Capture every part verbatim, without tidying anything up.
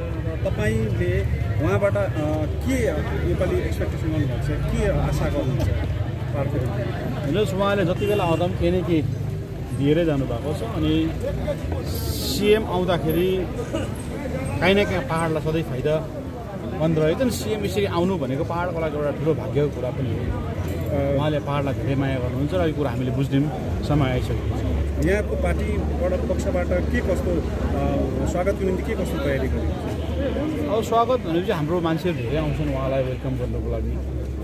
र तपाईँले उहाँबाट के योपालि एक्सपेक्टेसन गर्नुहुन्छ, के आशा गर्नुहुन्छ पाहाडको? हेर्नुहोस्, उहाँले जति बेला आउँदा पनि केही न केही दिएरै जानुभएको छ अनि सिएम आउँदाखेरि काहीँ न काहीँ पाहाडलाई सधैँ फाइदा बन्द रहेछ नि। सिएम यसरी आउनु भनेको पाहाडको लागि एउटा ठुलो भाग्यको कुरा पनि हो। उहाँले पाहाडलाई धेरै माया गर्नुहुन्छ र यो कुरा हामीले बुझ्ने समय आइसकेको छ। यहाँको पार्टीबाट पक्षबाट के कस्तो स्वागतको निम्ति के कस्तो तयारी गरेको छ? अब स्वागत भनेपछि हाम्रो मान्छेहरू धेरै आउँछन् उहाँलाई वेलकम गर्नुको लागि।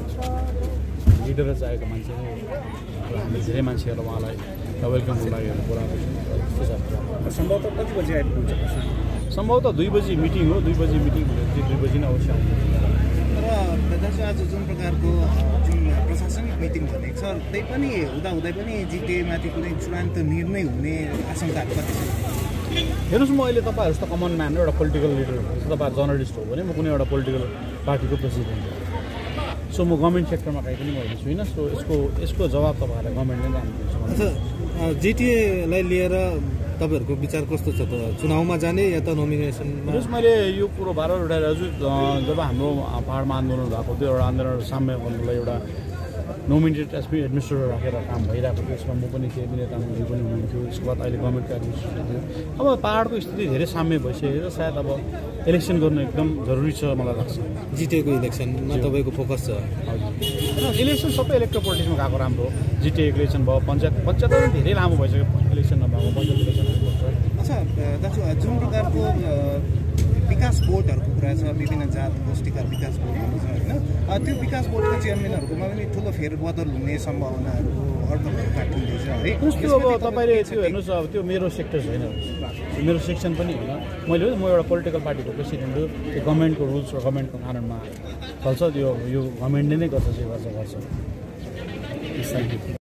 लिडर चाहेको मान्छे हो र हामीले धेरै मान्छेहरू उहाँलाई वेलकमको लागि बोलाएको छौँ। सम्भवतः कति बजी आइपुग्छ? सम्भवतः दुई बजी मिटिङ हो। दुई बजी मिटिङ भनेपछि दुई बजी नै अवश्य आउँछ। र दाजु आज जुन प्रकारको जुन प्रशासनिक मिटिङ भनेको छ त्यही पनि हुँदाहुँदै पनि जिटिएमाथि कुनै चुडान्त निर्णय हुने आशंकाहरू कति छ? हेर्नुहोस्, म अहिले तपाईँहरू जस्तो कमन म्यान हो, एउटा पोलिटिकल लिडर हो। तपाईँहरू जर्नलिस्ट हो भने म कुनै एउटा पोलिटिकल पार्टीको प्रेसिडेन्ट हो। सो म गभर्मेन्ट सेक्टरमा कहीँ पनि मैले छुइनँ। सो यसको यसको जवाब तपाईँहरूलाई गभर्मेन्टले नै दिन्छ। अच्छा, जिटिएलाई लिएर तपाईँहरूको विचार कस्तो छ त? चुनावमा जाने या त नोमिनेसन? हेर्नुहोस्, मैले यो कुरो बाह्र उठाइरहेको छु। जब हाम्रो पाहाडमा आन्दोलन भएको थियो, एउटा आन्दोलन साम्य गर्नुलाई एउटा नोमिनेटेड एसपी एडमिनिस्ट्रेटर राखेर काम भइरहेको थियो। यसमा म पनि थिएँ, विनय तामाङ पनि हुनुहुन्थ्यो। यसको बाद अहिले गभर्मेन्टको एडमिनिस्ट्रेटर थियो। अब पाहाडको स्थिति धेरै साम्य भइसकेको छ। सायद अब इलेक्सन गर्नु एकदम जरुरी छ मलाई लाग्छ। जिटिएको इलेक्सनमा तपाईँको फोकस छ? हजुर, इलेक्सन सबै इलेक्ट्रो पोलिटिक्समा गएको राम्रो हो। जिटिए इलेक्सन भयो, पञ्चायत पञ्चायत पनि धेरै लामो भइसक्यो इलेक्सन नभएको, पञ्चायत इलेक्सन गर्छ। अच्छा दाजु, जुन प्रकारको विकास बोर्डहरूको कुरा छ, विभिन्न जात गोष्ठीका विकास बोर्डहरू छ होइन, त्यो विकास बोर्डका चेयरम्यानहरूकोमा पनि ठुलो फेरबदल हुने सम्भावनाहरू अड्कलहरू काटिँदैछ है। त्यो अब तपाईँले त्यो हेर्नुहोस्, अब त्यो मेरो सेक्टर छैन, मेरो सेक्सन पनि होइन। मैले म एउटा पोलिटिकल पार्टीको प्रेसिडेन्ट हो। त्यो गभर्मेन्टको रुल्स र गभर्मेन्टको कानुनमा चल्छ। त्यो यो गभर्मेन्टले नै गर्छ, जे गर्छ गर्छ।